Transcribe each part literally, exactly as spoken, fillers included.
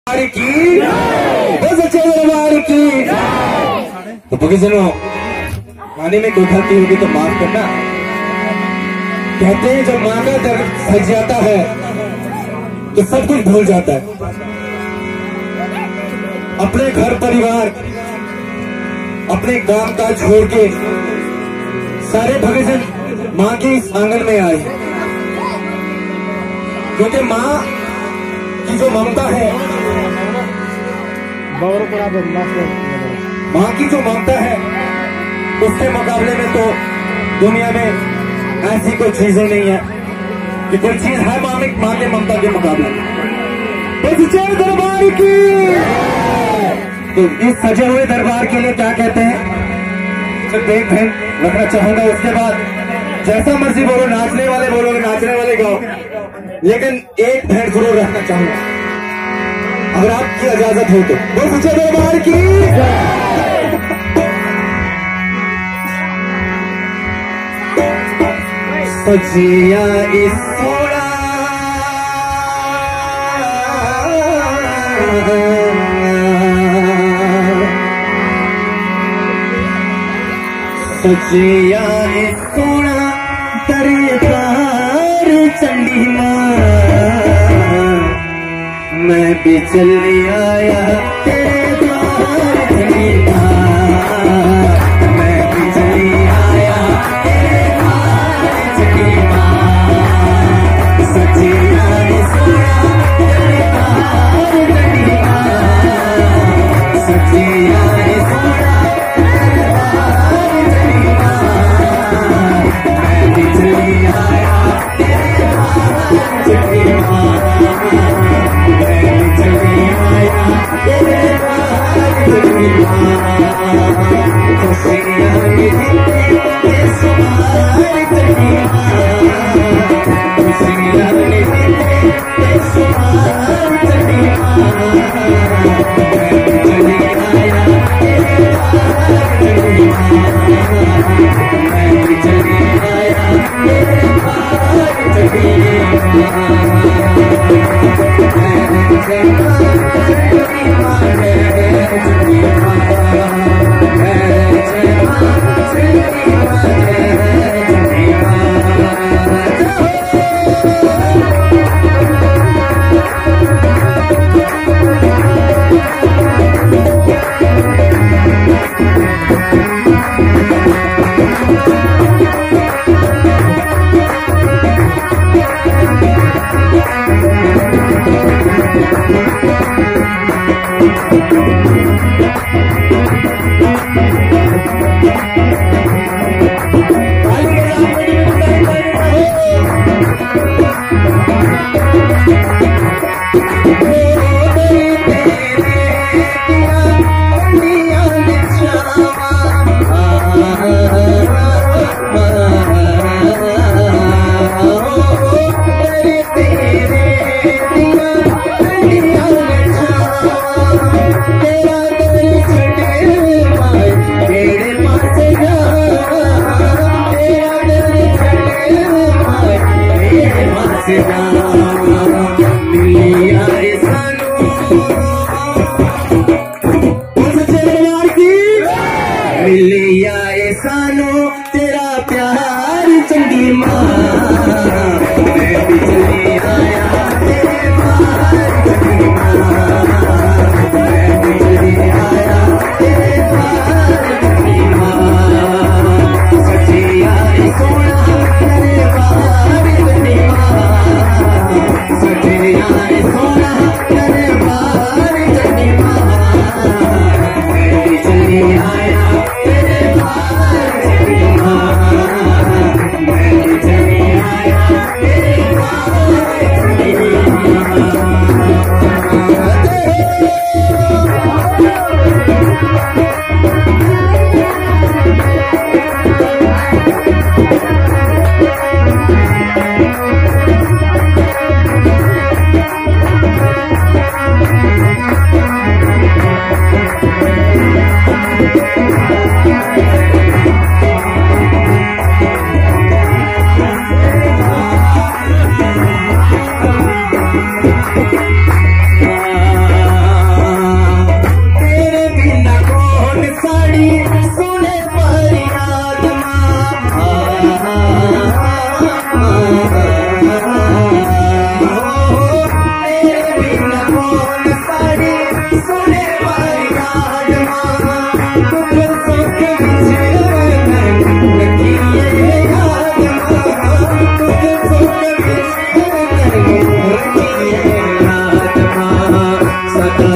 की सच्चे दरबार की। तो भक्तजनों, खाने में कोई गलती होगी तो माफ करना। कहते हैं जब माँ का दर्द सज जाता है तो सब कुछ भूल जाता है। अपने घर परिवार, अपने काम काज छोड़ के सारे भक्तजन माँ के इस आंगन में आए, क्योंकि माँ की जो ममता है, माँ की जो ममता है उसके मुकाबले में तो दुनिया में ऐसी कोई चीजें नहीं है कि कोई चीज है माँ में, माँ के ममता के मुकाबले। तो सच्चे दरबार की। तो इस सजे हुए दरबार के लिए क्या कहते हैं, सिर्फ एक बहन रखना चाहूंगा। उसके बाद जैसा मर्जी बोलो, नाचने वाले बोलोगे नाचने वाले गाओ, लेकिन एक बहन जरूर रखना चाहूंगा अगर आपकी इजाजत हो तो। वो सच्चे दरबार की। सजिया इस सोना सजिया इस सोना दरबार चंडी मां, मैं भी चली आया तेरे द्वार चंडी मां, मैं भी चली आया तेरे द्वार चंडी मां। सजिया इस सोना दरबार चंडी मां, सजिया इस सोना दरबार चंडी मां, मैं भी चली आया तेरे द्वार चंडी मां, मैं भी चली आया तेरे द्वार चंडी मां। खुशियां मिलते ये सुमार चंडी मां, खुशियां मिलते ये सुमार चंडी मां, मैं भी चली आया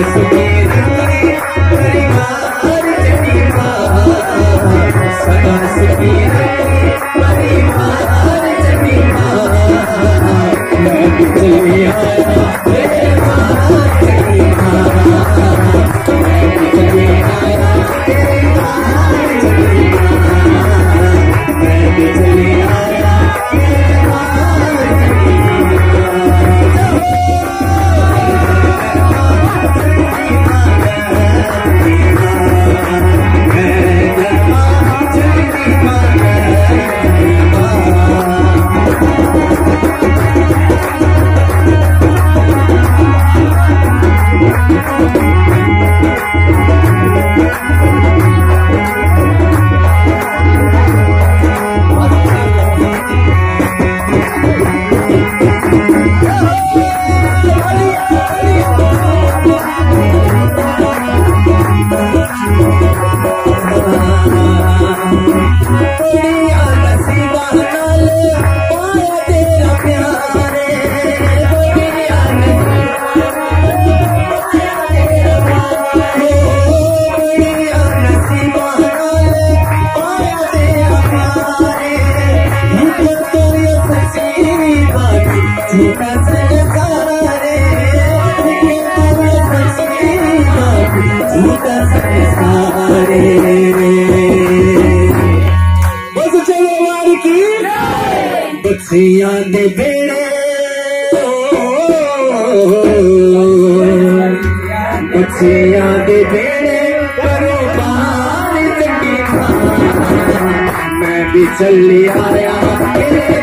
बच्चियां दे बेड़े बच्चियां दे बेड़े करो बाहर चंडी मैं भी चली आया तेरे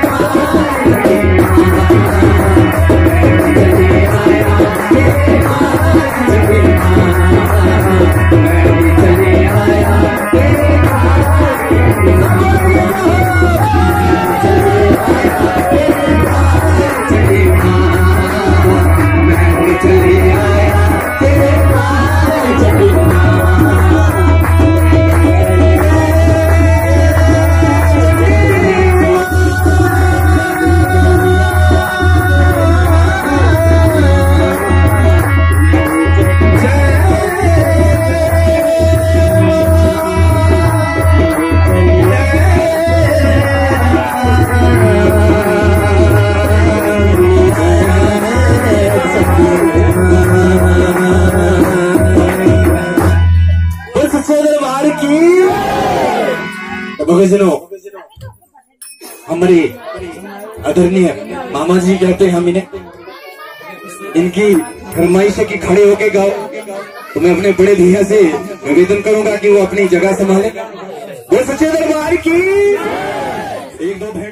हमारे आदरणीय मामा जी कहते हैं हम इन्हें, इनकी फरमाइश है कि खड़े होके गाओ, तो मैं अपने बड़े भैया से निवेदन करूंगा कि वो अपनी जगह संभाले। वो सच्चे दरबार की एक दो